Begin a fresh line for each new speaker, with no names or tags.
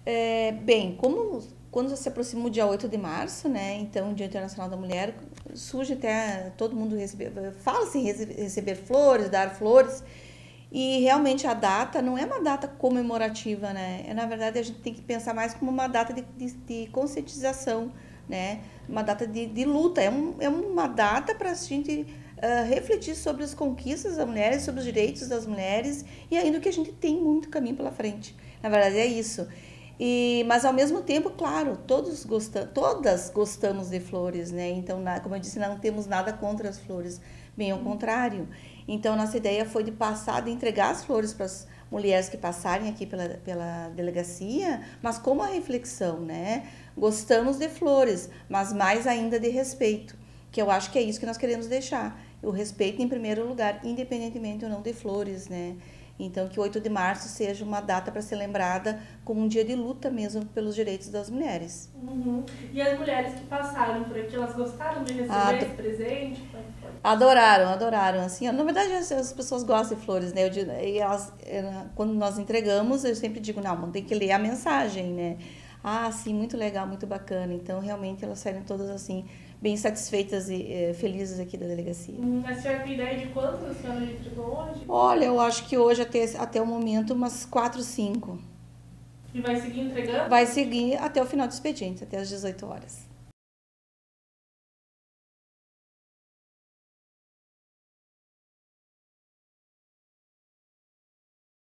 Bem, como quando se aproxima o dia 8 de março, né? Então, Dia Internacional da Mulher, surge até todo mundo fala-se em receber flores, dar flores. E realmente a data não é uma data comemorativa, né? Na verdade, a gente tem que pensar mais como uma data de conscientização, né? Uma data de luta. É uma data para a gente refletir sobre as conquistas das mulheres, sobre os direitos das mulheres e ainda que a gente tem muito caminho pela frente. Na verdade, é isso. Mas ao mesmo tempo, claro, todas gostamos de flores, né? Então, como eu disse, não temos nada contra as flores, bem ao contrário. Então, nossa ideia foi de entregar as flores para as mulheres que passarem aqui pela delegacia, mas como a reflexão, né? Gostamos de flores, mas mais ainda de respeito, que eu acho que é isso que nós queremos deixar. O respeito em primeiro lugar, independentemente ou não de flores, né? Então, que o 8 de março seja uma data para ser lembrada como um dia de luta mesmo pelos direitos das mulheres.
Uhum. E as mulheres que passaram por aqui, elas gostaram de receber esse presente? Como é que foi?
Adoraram, assim. Na verdade, as pessoas gostam de flores, né? E quando nós entregamos, eu sempre digo, não, tem que ler a mensagem, né? Ah, sim, muito legal, muito bacana. Então, realmente, elas saíram todas, assim, bem satisfeitas e felizes aqui da delegacia.
A senhora tem ideia de quantos a senhora entregou hoje?
Olha, eu acho que hoje, até o momento, umas 4, 5.
E vai seguir entregando?
Vai seguir até o final do expediente, até às 18 horas.